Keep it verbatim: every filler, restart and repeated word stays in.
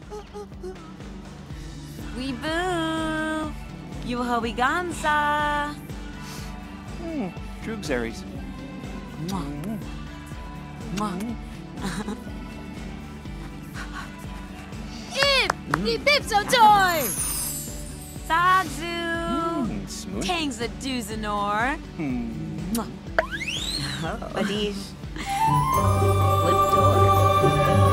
We boo! You hoby ganza! Hmm, Droog Zeries. Mwah. Mwah. Ib! The Bipso toy! Sagzu! Mm, smooth. Tangs a doosanor! Hmm. Mwah. Badish. Flip door.